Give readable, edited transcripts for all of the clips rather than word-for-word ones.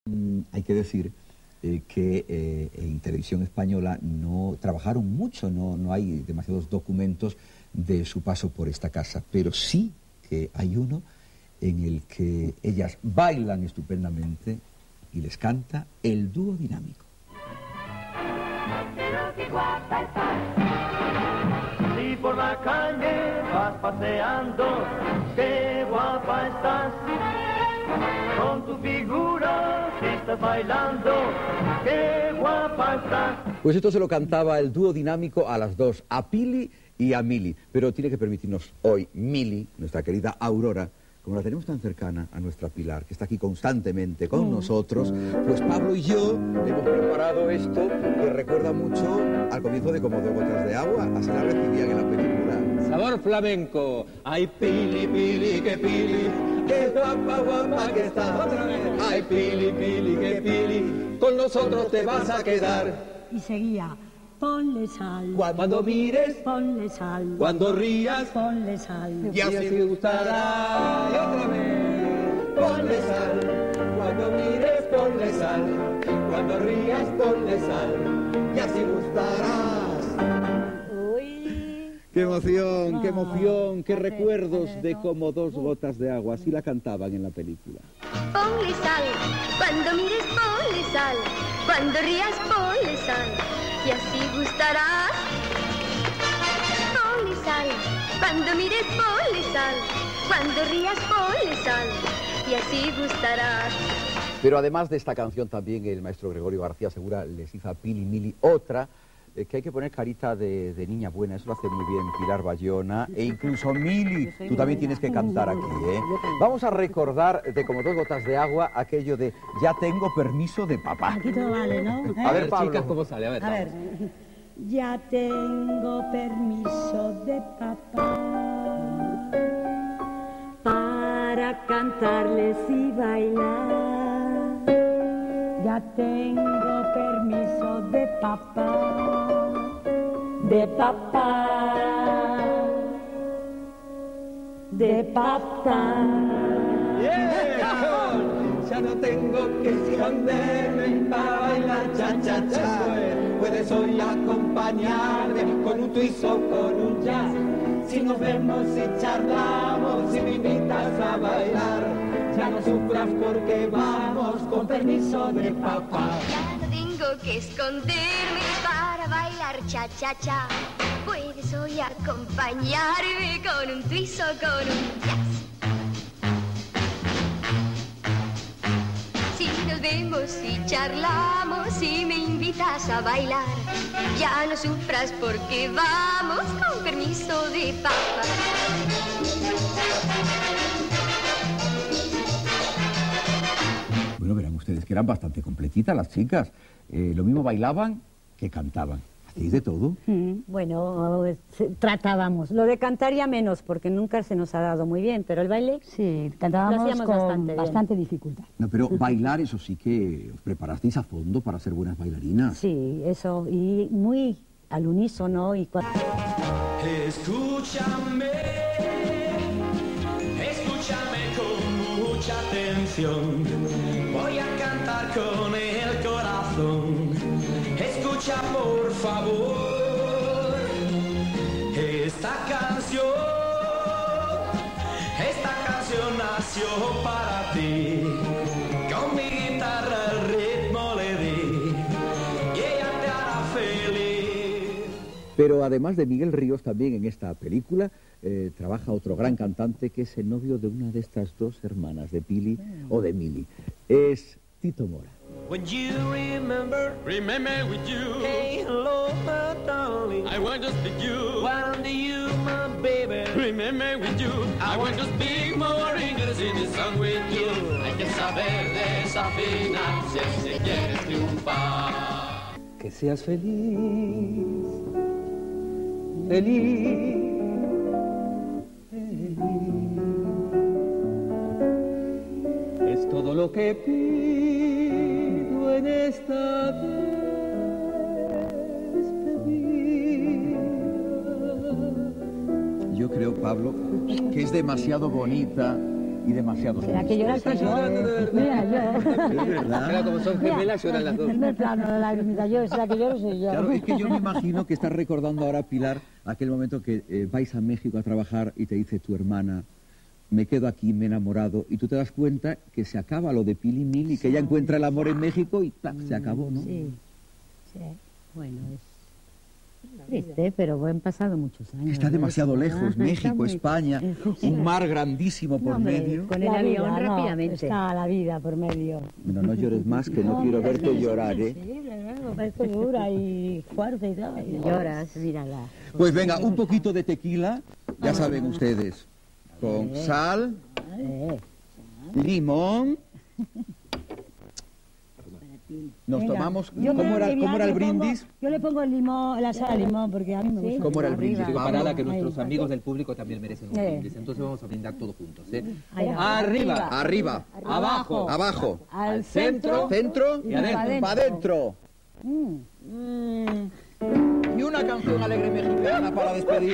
Hay que decir que en televisión española no trabajaron mucho, no hay demasiados documentos de su paso por esta casa, pero sí que hay uno en el que ellas bailan estupendamente y les canta el dúo dinámico. Si por la calle vas paseando, qué guapa estás, con tu figura si estás bailando, qué guapa estás. Pues esto se lo cantaba el dúo dinámico a las dos, a Pili y a Mili, pero tiene que permitirnos hoy Mili, nuestra querida Aurora, como la tenemos tan cercana a nuestra Pilar, que está aquí constantemente con nosotros, pues Pablo y yo hemos preparado esto que recuerda mucho al comienzo de Como dos gotas de agua, así la recibían en la película. Sabor flamenco. Ay, Pili, Pili, que Pili, que guapa, guapa que está. Otra vez. Ay, Pili, Pili, que Pili, con nosotros te vas a quedar. Y seguía, ponle sal. Cuando mires, Ponle sal. cuando rías, Ponle sal. y así gustará. Y otra vez, ponle sal. Cuando mires, ponle sal. Cuando rías, ponle sal. Y así gustarás. Uy. ¡Qué emoción, qué recuerdos de Como dos gotas de agua! Así la cantaban en la película. Ponle sal, cuando mires ponle sal, cuando rías ponle sal, y así gustarás. Ponle sal, cuando mires ponle sal, cuando rías ponle sal, y así gustarás. Pero además de esta canción también el maestro Gregorio García Segura les hizo a Pili y Mili otra, que hay que poner carita de niña buena, eso lo hace muy bien Pilar Bayona, e incluso Mili, tú también tienes que cantar aquí, ¿eh? Vamos a recordar de Como dos gotas de agua aquello de ya tengo permiso de papá. Aquí todo vale, ¿no? A ver, Pablo. Chicas, ¿cómo sale? A ver. Ya tengo permiso de papá para cantarles y bailar. Ya tengo permiso de papá, de papá, de papá. Ya no tengo que esconderme para bailar cha-cha-cha. Puedes hoy acompañarme con un twist o con un jazz. Si nos vemos y charlamos, si me invitas a bailar, ya no sufras porque vamos con permiso de papá. Ya no tengo que esconderme para bailar cha-cha-cha. Puedes hoy acompañarme con un twist o con un jazz. Si nos vemos y charlamos y me invitas a bailar, ya no sufras porque vamos con permiso de papá. Bueno, verán ustedes que eran bastante completitas las chicas. Lo mismo bailaban que cantaban. ¿Hacéis de todo? Bueno, tratábamos. Lo de cantar ya menos, porque nunca se nos ha dado muy bien, pero el baile Sí, lo cantábamos hacíamos con bien. bastante dificultad. No, pero bailar, eso sí que os preparasteis a fondo para ser buenas bailarinas. Sí, eso, y muy al unísono y Escúchame, escúchame con mucha atención. Voy a cantar con el corazón. Escucha por favor esta canción nació para ti. Con mi guitarra el ritmo le di y ella te hará feliz. Pero además de Miguel Ríos, también en esta película trabaja otro gran cantante que es el novio de una de estas dos hermanas, de Pili o de Mili. Es Tito Mora. When you remember with you. Hey, hello, my darling. I want to speak you. Why do you, my baby? Remember with you. I want to speak more English in this song with you. Hay que saber desafinar si se quieres triunfar. Que seas feliz, feliz, feliz. Es todo lo que pido en esta despedida. Yo creo, Pablo, que es demasiado bonita y demasiado ¿Será que lloras con Mira, yo. Es verdad. Claro, como son gemelas, lloran las dos. No es plano de lagrimita, yo, será que lloro soy yo. Claro, es que yo me imagino que estás recordando ahora, Pilar, aquel momento que vais a México a trabajar y te dice tu hermana, me quedo aquí, me he enamorado, y tú te das cuenta que se acaba lo de Pili Mili, que ella encuentra el amor en México y ¡plac! Se acabó, ¿no? Sí, sí. Bueno, es triste, pero han pasado muchos años. Está demasiado lejos, Está México, muy- España, un mar grandísimo por No, hombre, medio. con el La avión vida, no, rápidamente. está la vida por medio. Bueno, no llores más, que no quiero verte llorar, ¿eh? Sí, luego, esto dura y fuerte y todo. y Lloras, mírala. Pues venga, un poquito de tequila, ya saben ustedes, con sal, limón. Nos Venga, tomamos, yo ¿cómo era el le pongo- brindis? Yo le pongo el limón, la sal al limón, porque a mí me gusta. ¿Cómo era el brindis, Digo, Pablo? parada, que nuestros Ahí. amigos del público también merecen un brindis. Entonces vamos a brindar todos juntos, ¿eh? Ahí va. Arriba, Arriba, abajo, abajo, Al centro. centro Y adentro. para adentro. Y una canción alegre mexicana para despedir.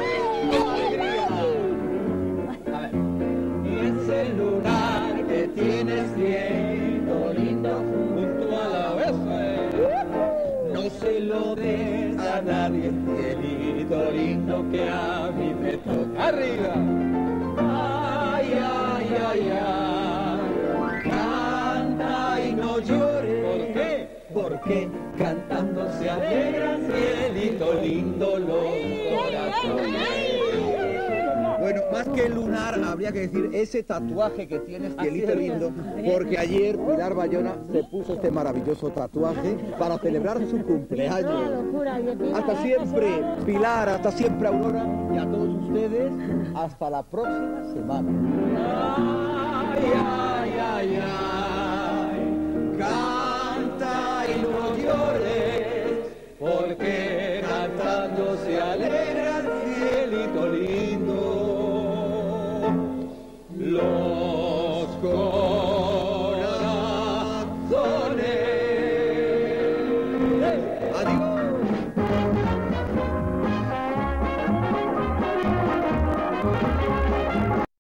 A ver. Y ese lunar que tienes lindo, lindo, junto a la oreja, no se lo des a nadie, cielito lindo que a mí me toca. Arriba. Ay, ay, ay, ay, canta y no llores. ¿Por qué? Porque cantando se alegra, cielito lindo, los corazones. Bueno, más que lunar, habría que decir ese tatuaje que tienes, cielito lindo, porque ayer Pilar Bayona se puso este maravilloso tatuaje para celebrar su cumpleaños. Locura, y de Pilar, Hasta siempre, Pilar, hasta siempre, Aurora, y a todos ustedes, hasta la próxima semana. Ay, ay, ay, ay, canta y no llores, porque cantando se alegra el cielito lindo. Los